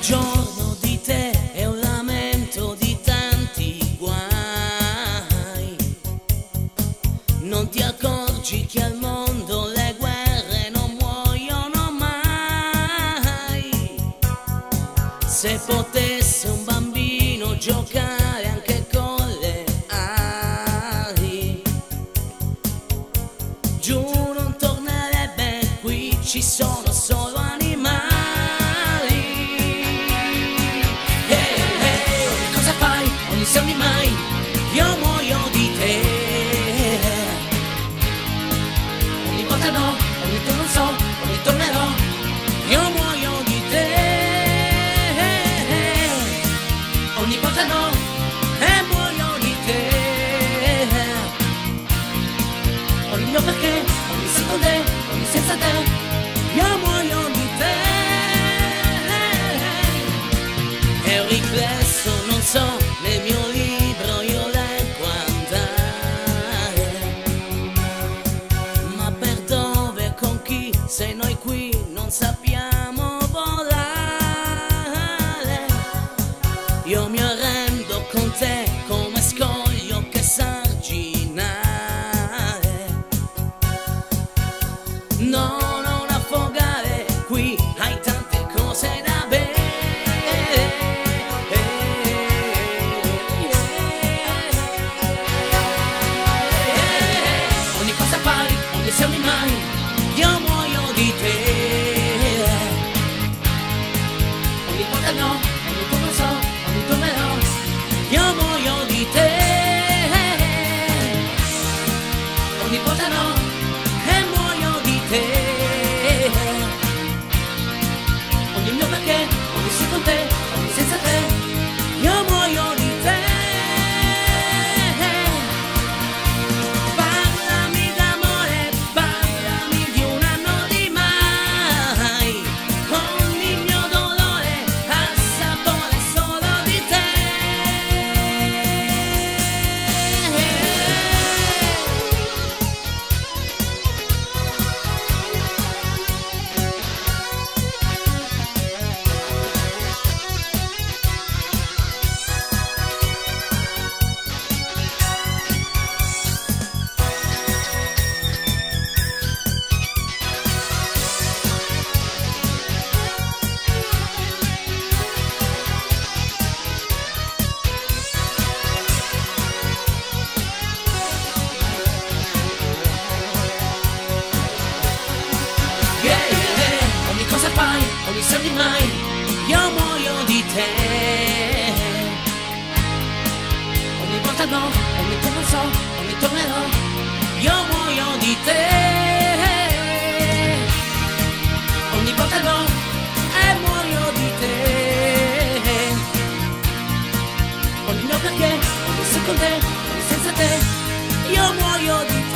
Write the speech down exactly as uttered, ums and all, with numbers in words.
giorno di te è un lamento di tanti guai. Non ti accorgi che al mondo le guerre non muoiono mai. Se potesse un bambino giocare anche con le ali, giù non tornerebbe, qui ci sono solo animali. Non siamo mai, io muoio di te. Ogni volta no, ogni volta non so, ogni tornerò, io muoio di te. Ogni volta no, e muoio di te. Ogni mio perché, ogni secondo, ogni senza te, io muoio di te. È un riflesso, non so, nel mio libro io leggo andare, ma per dove e con chi, se noi qui non sappiamo volare? Io mi arrendo con te come scoglio che sa arginare. No, non affogare, qui hai tante cose da bere. Siamo mai, io muoio di te. Ogni volta no, ogni volta non so, ogni tornerò, io muoio di te. Ogni volta no, e muoio di te. Ogni mio perché, ogni sì con te, ogni senza te, io muoio di te. Ogni sogni mai, io muoio di te. Ogni volta no, ogni volta non so, ogni tornerò, io muoio di te. Ogni volta no, e muoio di te. Ogni mio perché, ogni sì con te, ogni senza te, io muoio di te.